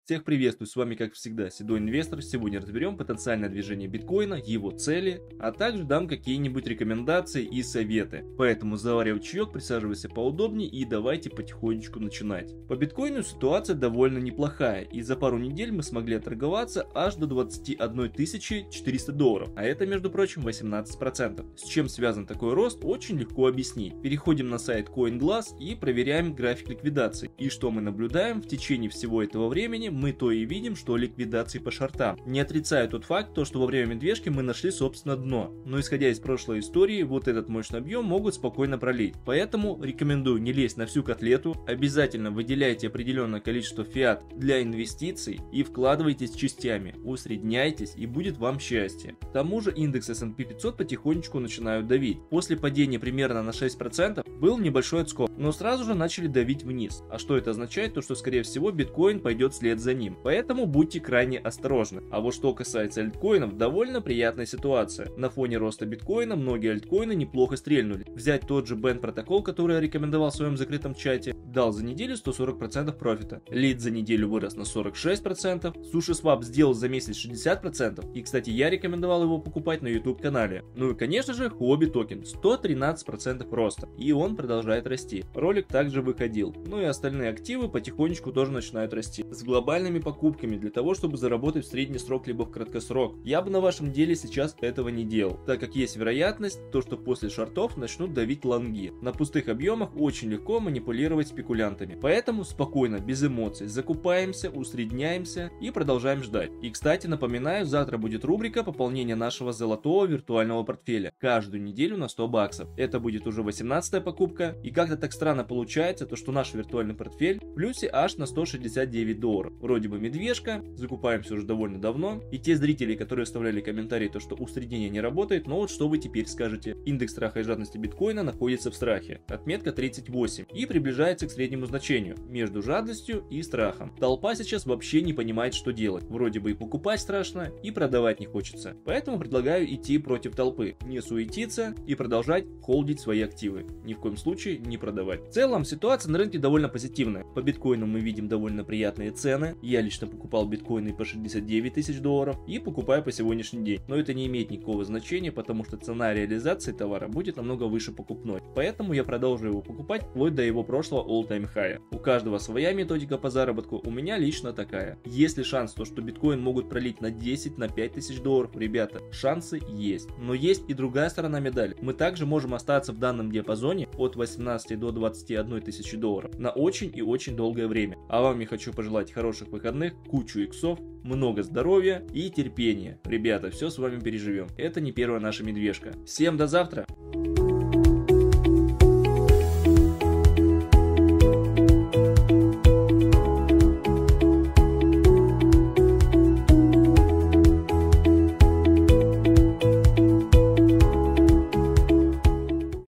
Всех приветствую, с вами как всегда Седой Инвестор. Сегодня разберем потенциальное движение биткоина, его цели, а также дам какие-нибудь рекомендации и советы. Поэтому заваривай чаек, присаживайся поудобнее и давайте потихонечку начинать. По биткоину ситуация довольно неплохая, и за пару недель мы смогли торговаться аж до 21 400 долларов, а это, между прочим, 18%. С чем связан такой рост, очень легко объяснить. Переходим на сайт CoinGlass и проверяем график ликвидации. И что мы наблюдаем в течение всего этого времени, мы то и видим, что ликвидации по шортам. Не отрицаю тот факт, что во время медвежки мы нашли собственно дно, но исходя из прошлой истории, вот этот мощный объем могут спокойно пролить. Поэтому рекомендую не лезть на всю котлету, обязательно выделяйте определенное количество фиат для инвестиций и вкладывайтесь частями, усредняйтесь и будет вам счастье. К тому же индекс S&P 500 потихонечку начинают давить. После падения примерно на 6% был небольшой отскок, но сразу же начали давить вниз. А что это означает? То, что скорее всего биткоин пойдет вслед за ним. Поэтому будьте крайне осторожны. А вот что касается альткоинов, довольно приятная ситуация. На фоне роста биткоина многие альткоины неплохо стрельнули. Взять тот же BNB протокол, который я рекомендовал в своем закрытом чате, дал за неделю 140% профита. Лид за неделю вырос на 46%, SushiSwap сделал за месяц 60%, и, кстати, я рекомендовал его покупать на YouTube канале. Ну и, конечно же, Huobi токен 113% роста, и он продолжает расти. Ролик также выходил. Ну и остальные активы потихонечку тоже начинают расти. С глобальными покупками для того, чтобы заработать в средний срок либо в краткосрок. Я бы на вашем деле сейчас этого не делал, так как есть вероятность, что после шортов начнут давить лонги. На пустых объемах очень легко манипулировать спекулянтами. Поэтому спокойно, без эмоций, закупаемся, усредняемся и продолжаем ждать. И, кстати, напоминаю, завтра будет рубрика пополнения нашего золотого виртуального портфеля. Каждую неделю на 100 баксов. Это будет уже 18-я покупка. И как-то так странно получается, что наш виртуальный портфель в плюсе аж на 169 долларов. Вроде бы медвежка, закупаемся уже довольно давно. И те зрители, которые оставляли комментарии, что усреднение не работает, но вот что вы теперь скажете? Индекс страха и жадности биткоина находится в страхе. Отметка 38 и приближается к среднему значению между жадностью и страхом. Толпа сейчас вообще не понимает, что делать. Вроде бы и покупать страшно, и продавать не хочется. Поэтому предлагаю идти против толпы, не суетиться и продолжать холдить свои активы. Ни в коем случае не продавать. В целом ситуация на рынке довольно позитивная. По биткоину мы видим довольно приятные цены. Я лично покупал биткоины по 69 тысяч долларов и покупаю по сегодняшний день. Но это не имеет никакого значения, потому что цена реализации товара будет намного выше покупной. Поэтому я продолжу его покупать вплоть до его прошлого all-time high. У каждого своя методика по заработку, у меня лично такая. Есть ли шанс, что биткоин могут пролить на 10, на 5 тысяч долларов? Ребята, шансы есть. Но есть и другая сторона медали. Мы также можем остаться в данном диапазоне от 18 до 21 тысячи долларов на очень и очень долгое время. А вам я хочу пожелать хороших выходных, кучу иксов, много здоровья и терпения. Ребята, все с вами переживем. Это не первая наша медвежка. Всем до завтра!